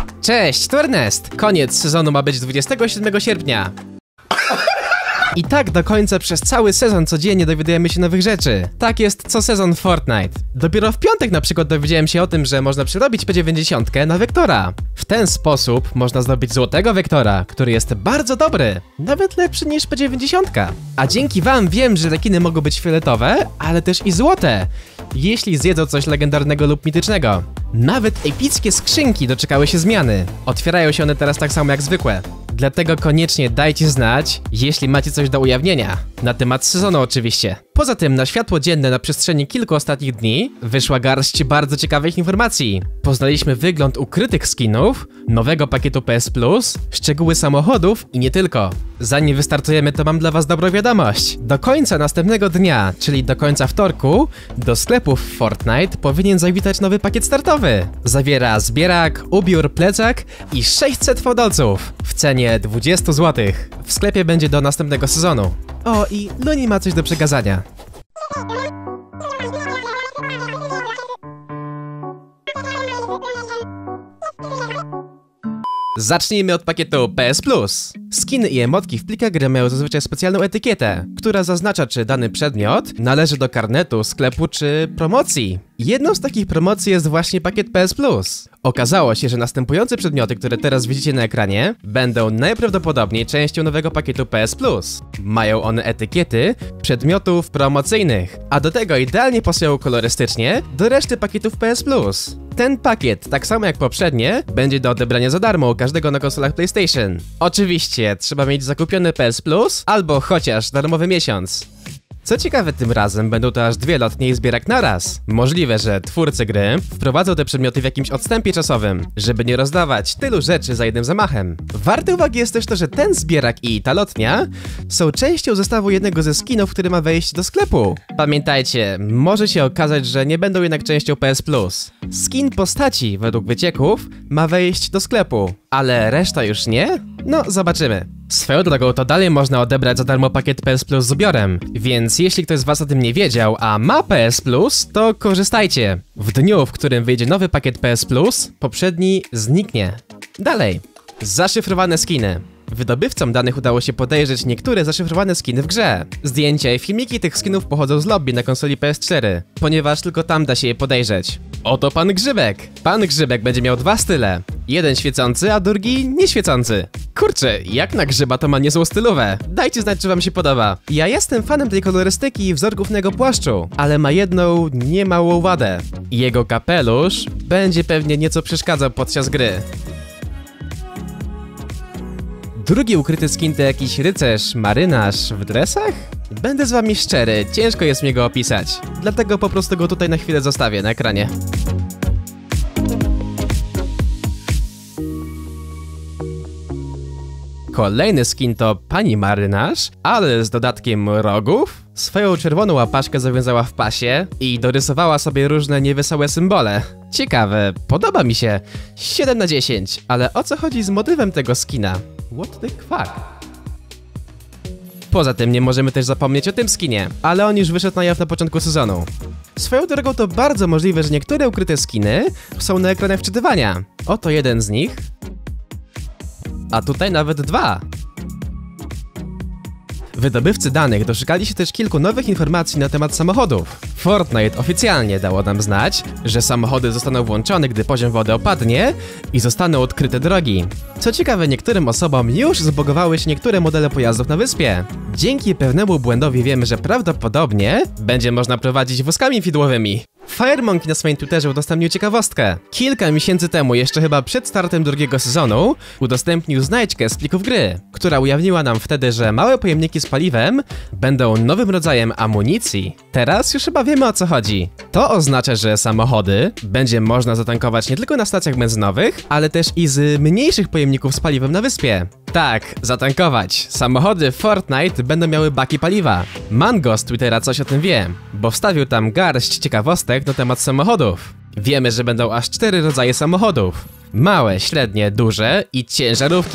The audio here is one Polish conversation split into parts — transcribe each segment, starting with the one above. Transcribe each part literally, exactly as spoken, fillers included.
Cześć, tu Ernest! Koniec sezonu ma być dwudziestego siódmego sierpnia. I tak do końca przez cały sezon codziennie dowiadujemy się nowych rzeczy. Tak jest co sezon Fortnite. Dopiero w piątek na przykład dowiedziałem się o tym, że można przerobić P dziewięćdziesiąt na Vektora. W ten sposób można zdobyć złotego Vektora, który jest bardzo dobry. Nawet lepszy niż P dziewięćdziesiąt. A dzięki wam wiem, że rekiny mogą być fioletowe, ale też i złote. Jeśli zjedzą coś legendarnego lub mitycznego. Nawet epickie skrzynki doczekały się zmiany. Otwierają się one teraz tak samo jak zwykłe. Dlatego koniecznie dajcie znać, jeśli macie coś do ujawnienia. Na temat sezonu oczywiście. Poza tym na światło dzienne na przestrzeni kilku ostatnich dni wyszła garść bardzo ciekawych informacji. Poznaliśmy wygląd ukrytych skinów, nowego pakietu P S Plus, szczegóły samochodów i nie tylko. Zanim wystartujemy, to mam dla was dobrą wiadomość. Do końca następnego dnia, czyli do końca wtorku, do sklepów Fortnite powinien zawitać nowy pakiet startowy. Zawiera zbierak, ubiór, plecak i sześćset fodolców w cenie dwadzieścia złotych. W sklepie będzie do następnego sezonu. O, i Luni ma coś do przekazania. Zacznijmy od pakietu P S Plus. Skiny i emotki w plikach gry mają zazwyczaj specjalną etykietę, która zaznacza, czy dany przedmiot należy do karnetu, sklepu czy promocji. Jedną z takich promocji jest właśnie pakiet P S Plus. Okazało się, że następujące przedmioty, które teraz widzicie na ekranie, będą najprawdopodobniej częścią nowego pakietu P S Plus. Mają one etykiety przedmiotów promocyjnych, a do tego idealnie pasują kolorystycznie do reszty pakietów P S Plus. Ten pakiet, tak samo jak poprzednie, będzie do odebrania za darmo u każdego na konsolach PlayStation. Oczywiście, trzeba mieć zakupiony P S Plus albo chociaż darmowy miesiąc. Co ciekawe, tym razem będą to aż dwie lotnie i zbierak naraz. Możliwe, że twórcy gry wprowadzą te przedmioty w jakimś odstępie czasowym, żeby nie rozdawać tylu rzeczy za jednym zamachem. Warte uwagi jest też to, że ten zbierak i ta lotnia są częścią zestawu jednego ze skinów, który ma wejść do sklepu. Pamiętajcie, może się okazać, że nie będą jednak częścią P S Plus. Skin postaci, według wycieków, ma wejść do sklepu, ale reszta już nie? No, zobaczymy. Swoją drogą to dalej można odebrać za darmo pakiet P S Plus z ubiorem, więc jeśli ktoś z was o tym nie wiedział, a ma P S Plus, to korzystajcie. W dniu, w którym wyjdzie nowy pakiet P S Plus, poprzedni zniknie. Dalej. Zaszyfrowane skiny. Wydobywcom danych udało się podejrzeć niektóre zaszyfrowane skiny w grze. Zdjęcia i filmiki tych skinów pochodzą z lobby na konsoli P S cztery, ponieważ tylko tam da się je podejrzeć. Oto pan Grzybek. Pan Grzybek będzie miał dwa style. Jeden świecący, a drugi nieświecący. Kurczę, jak na grzyba to ma niezłą stylówę. Dajcie znać, czy wam się podoba. Ja jestem fanem tej kolorystyki i wzorków na jego płaszczu, ale ma jedną niemałą wadę. Jego kapelusz będzie pewnie nieco przeszkadzał podczas gry. Drugi ukryty skin to jakiś rycerz, marynarz w dresach? Będę z wami szczery, ciężko jest mi go opisać. Dlatego po prostu go tutaj na chwilę zostawię na ekranie. Kolejny skin to pani marynarz, ale z dodatkiem rogów. Swoją czerwoną łapaszkę zawiązała w pasie i dorysowała sobie różne niewesołe symbole. Ciekawe, podoba mi się. siedem na dziesięć, ale o co chodzi z motywem tego skina? What the fuck? Poza tym nie możemy też zapomnieć o tym skinie, ale on już wyszedł na jaw na początku sezonu. Swoją drogą to bardzo możliwe, że niektóre ukryte skiny są na ekranach wczytywania. Oto jeden z nich. A tutaj nawet dwa. Wydobywcy danych doszukali się też kilku nowych informacji na temat samochodów. Fortnite oficjalnie dało nam znać, że samochody zostaną włączone, gdy poziom wody opadnie i zostaną odkryte drogi. Co ciekawe, niektórym osobom już zbugowały się niektóre modele pojazdów na wyspie. Dzięki pewnemu błędowi wiemy, że prawdopodobnie będzie można prowadzić wózkami fidłowymi. Firemonkey na swoim Twitterze udostępnił ciekawostkę. Kilka miesięcy temu, jeszcze chyba przed startem drugiego sezonu, udostępnił znajdźkę z plików gry, która ujawniła nam wtedy, że małe pojemniki z paliwem będą nowym rodzajem amunicji. Teraz już chyba wiemy, o co chodzi. To oznacza, że samochody będzie można zatankować nie tylko na stacjach benzynowych, ale też i z mniejszych pojemników z paliwem na wyspie. Tak, zatankować. Samochody w Fortnite będą miały baki paliwa. Mango z Twittera coś o tym wie, bo wstawił tam garść ciekawostek na temat samochodów. Wiemy, że będą aż cztery rodzaje samochodów. Małe, średnie, duże i ciężarówki.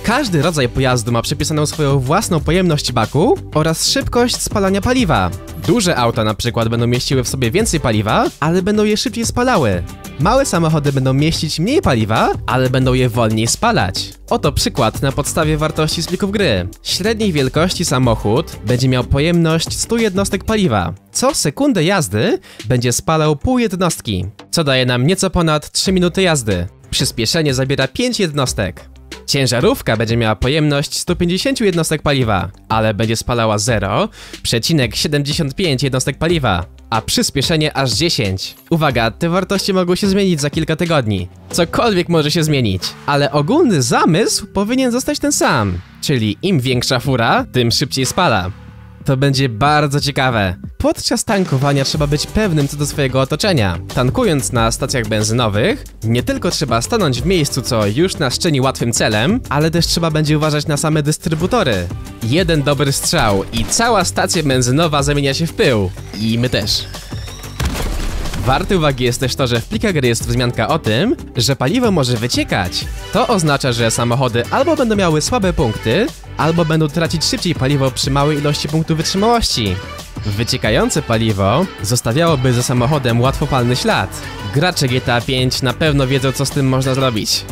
Każdy rodzaj pojazdu ma przypisaną swoją własną pojemność baku oraz szybkość spalania paliwa. Duże auta na przykład będą mieściły w sobie więcej paliwa, ale będą je szybciej spalały. Małe samochody będą mieścić mniej paliwa, ale będą je wolniej spalać. Oto przykład na podstawie wartości z plików gry. Średniej wielkości samochód będzie miał pojemność sto jednostek paliwa. Co sekundę jazdy będzie spalał pół jednostki, co daje nam nieco ponad trzy minuty jazdy. Przyspieszenie zabiera pięć jednostek. Ciężarówka będzie miała pojemność sto pięćdziesiąt jednostek paliwa, ale będzie spalała zero przecinek siedemdziesiąt pięć jednostek paliwa, a przyspieszenie aż dziesięć. Uwaga, te wartości mogą się zmienić za kilka tygodni. Cokolwiek może się zmienić, ale ogólny zamysł powinien zostać ten sam, czyli im większa fura, tym szybciej spala. To będzie bardzo ciekawe. Podczas tankowania trzeba być pewnym co do swojego otoczenia. Tankując na stacjach benzynowych, nie tylko trzeba stanąć w miejscu, co już nas czyni łatwym celem, ale też trzeba będzie uważać na same dystrybutory. Jeden dobry strzał i cała stacja benzynowa zamienia się w pył. I my też. Warte uwagi jest też to, że w plikach gry jest wzmianka o tym, że paliwo może wyciekać. To oznacza, że samochody albo będą miały słabe punkty, albo będą tracić szybciej paliwo przy małej ilości punktów wytrzymałości. Wyciekające paliwo zostawiałoby za samochodem łatwopalny ślad. Gracze G T A pięć na pewno wiedzą, co z tym można zrobić.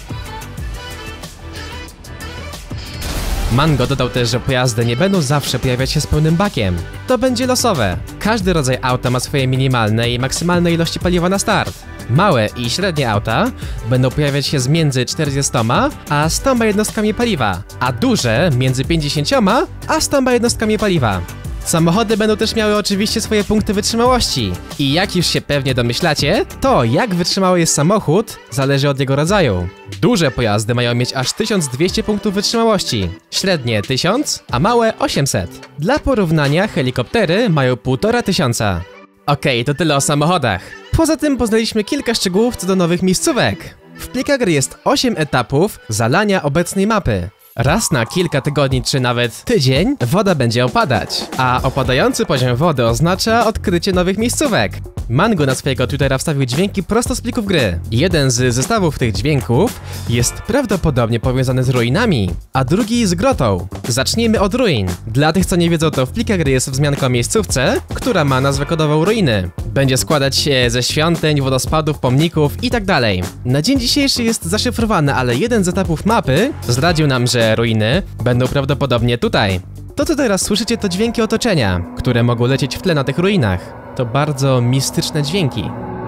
Mango dodał też, że pojazdy nie będą zawsze pojawiać się z pełnym bakiem. To będzie losowe. Każdy rodzaj auta ma swoje minimalne i maksymalne ilości paliwa na start. Małe i średnie auta będą pojawiać się z między czterdziestoma a stoma jednostkami paliwa, a duże między pięćdziesięcioma a stoma jednostkami paliwa. Samochody będą też miały oczywiście swoje punkty wytrzymałości. I jak już się pewnie domyślacie, to jak wytrzymały jest samochód zależy od jego rodzaju. Duże pojazdy mają mieć aż tysiąc dwieście punktów wytrzymałości, średnie tysiąc, a małe osiemset. Dla porównania helikoptery mają półtora tysiąca. Okej, okay, to tyle o samochodach. Poza tym poznaliśmy kilka szczegółów co do nowych miejscówek. W plikach gry jest osiem etapów zalania obecnej mapy. Raz na kilka tygodni czy nawet tydzień woda będzie opadać, a opadający poziom wody oznacza odkrycie nowych miejscówek. Mango na swojego Twittera wstawił dźwięki prosto z plików gry. Jeden z zestawów tych dźwięków jest prawdopodobnie powiązany z ruinami, a drugi z grotą. Zacznijmy od ruin. Dla tych, co nie wiedzą, to w plikach gry jest wzmianka o miejscówce, która ma nazwę kodową ruiny. Będzie składać się ze świątyń, wodospadów, pomników itd. Na dzień dzisiejszy jest zaszyfrowane, ale jeden z etapów mapy zdradził nam, że ruiny będą prawdopodobnie tutaj. To, co teraz słyszycie, to dźwięki otoczenia, które mogą lecieć w tle na tych ruinach. To bardzo mistyczne dźwięki.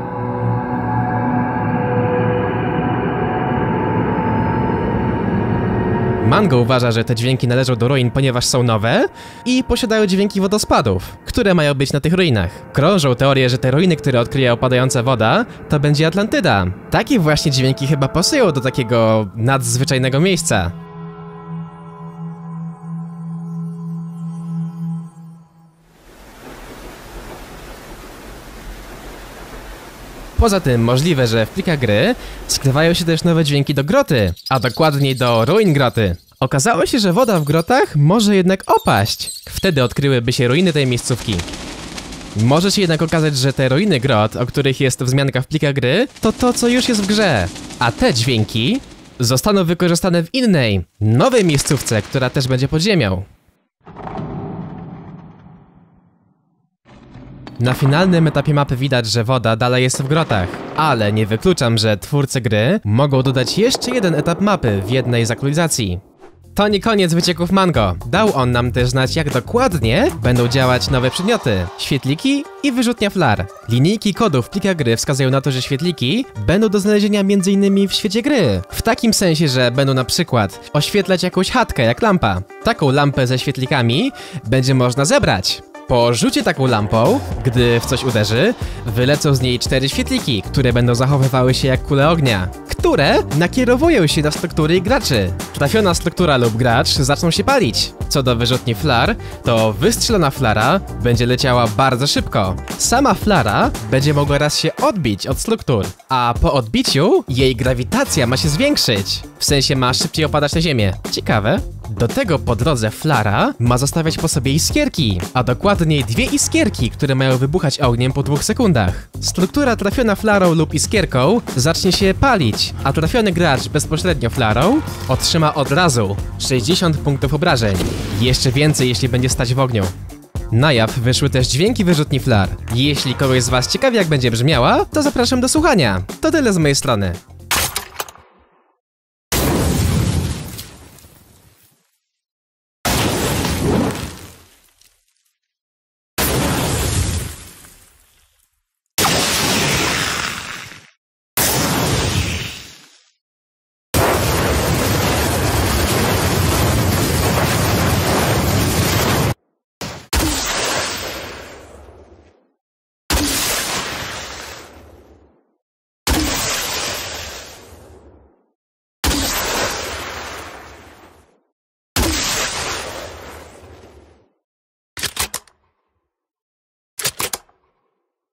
Mango uważa, że te dźwięki należą do ruin, ponieważ są nowe i posiadają dźwięki wodospadów, które mają być na tych ruinach. Krążą teorie, że te ruiny, które odkryje opadająca woda, to będzie Atlantyda. Takie właśnie dźwięki chyba pasują do takiego nadzwyczajnego miejsca. Poza tym możliwe, że w plikach gry skrywają się też nowe dźwięki do groty, a dokładniej do ruin groty. Okazało się, że woda w grotach może jednak opaść. Wtedy odkryłyby się ruiny tej miejscówki. Może się jednak okazać, że te ruiny grot, o których jest wzmianka w plikach gry, to to, co już jest w grze. A te dźwięki zostaną wykorzystane w innej, nowej miejscówce, która też będzie pod ziemią. Na finalnym etapie mapy widać, że woda dalej jest w grotach, ale nie wykluczam, że twórcy gry mogą dodać jeszcze jeden etap mapy w jednej z aktualizacji. To nie koniec wycieków Mango. Dał on nam też znać, jak dokładnie będą działać nowe przedmioty, świetliki i wyrzutnia flar. Linijki kodu w plikach gry wskazują na to, że świetliki będą do znalezienia między innymi w świecie gry. W takim sensie, że będą na przykład oświetlać jakąś chatkę jak lampa. Taką lampę ze świetlikami będzie można zebrać. Po rzucie taką lampą, gdy w coś uderzy, wylecą z niej cztery świetliki, które będą zachowywały się jak kule ognia, które nakierowują się na struktury graczy. Trafiona struktura lub gracz zaczną się palić. Co do wyrzutni flar, to wystrzelona flara będzie leciała bardzo szybko. Sama flara będzie mogła raz się odbić od struktur, a po odbiciu jej grawitacja ma się zwiększyć. W sensie ma szybciej opadać na ziemię. Ciekawe. Do tego po drodze flara ma zostawiać po sobie iskierki, a dokładniej dwie iskierki, które mają wybuchać ogniem po dwóch sekundach. Struktura trafiona flarą lub iskierką zacznie się palić, a trafiony gracz bezpośrednio flarą otrzyma od razu sześćdziesiąt punktów obrażeń. Jeszcze więcej, jeśli będzie stać w ogniu. Na jaw wyszły też dźwięki wyrzutni flar. Jeśli kogoś z was ciekawi, jak będzie brzmiała, to zapraszam do słuchania. To tyle z mojej strony.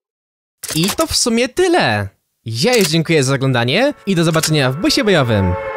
I to w sumie tyle. Ja już dziękuję za oglądanie i do zobaczenia w busie bojowym.